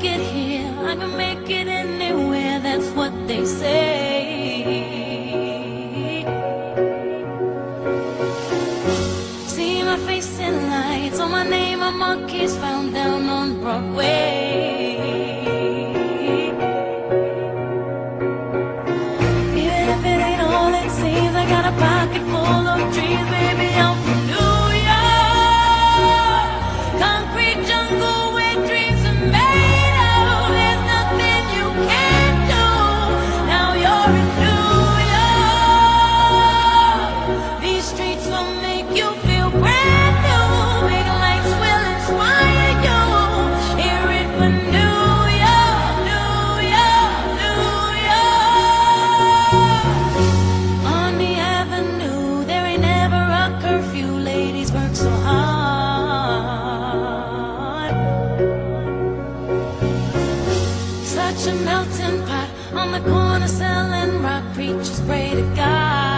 it here, I can make it anywhere, that's what they say. See my face in lights, on my name a monkey's found down on Broadway. Even if it ain't all it seems, I got a pocket full of dreams, baby, I'm from New York. Concrete jungle where dreams are made of, there's nothing you can't do. Now you're in New York. These streets will make you feel brand new. Big lights will inspire you. Hear it for New York, New York, New York. On the avenue, there ain't never a curfew. Ladies work so hard. Such a melting pot on the corner selling rock. Preachers pray to God.